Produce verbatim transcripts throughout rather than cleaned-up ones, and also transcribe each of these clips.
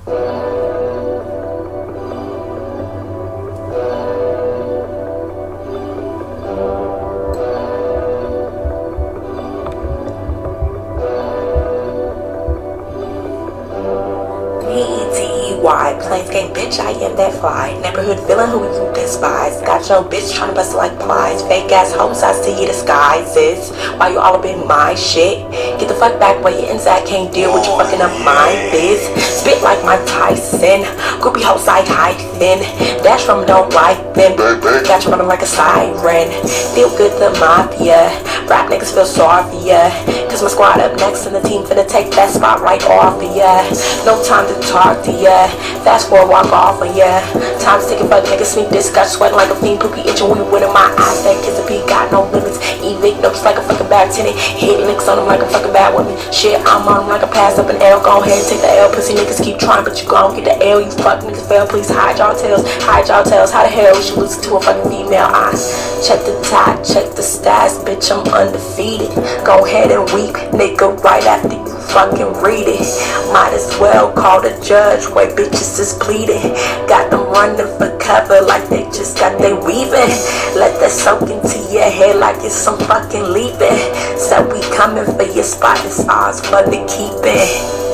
Why? Plains gang bitch, I am that fly. Neighborhood villain who you despise. Got your bitch trying to bust like plies. Fake ass hoes, I see you disguises. Why you all up in my shit? Get the fuck back where your inside can't deal with you fucking up my biz. Spit like Mike Tyson. Groupie hoes I hide thin. Dash from don't like them. Got you running like a siren. Feel good the mafia. Rap niggas feel sorry for ya. Cause my squad up next and the team finna take that spot right off of ya. No time to talk to ya. Fast forward, walk off of ya. Time's ticking, fuck niggas, sneak this, got sweating like a fiend, poopy itching, we winning my eyes, that kiss a beat, got no limits. Evict notes like a fucking bad tenant, hit links on them like a fucking bad woman. Shit, I'm on them like a pass up an L, go ahead and take the L, pussy niggas keep trying, but you gon' get the L, you fuck niggas fail, please hide y'all tails, hide y'all tails, how the hell would you listen to a fucking female eye? Check the tie, check the stats, bitch, I'm undefeated. Go ahead and weep, nigga, right after you fucking read it. Might as well call the judge, where bitches is pleading. Got them running for cover like they just got they weaving. Let that soak into your head like it's some fucking leaving. So we coming for your spot, it's ours for the keeping.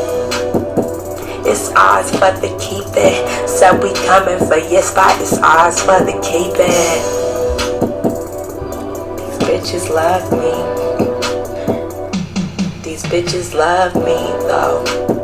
It's ours for the keeping. So we coming for your spot, it's ours for the keeping. These bitches love me. These bitches love me though.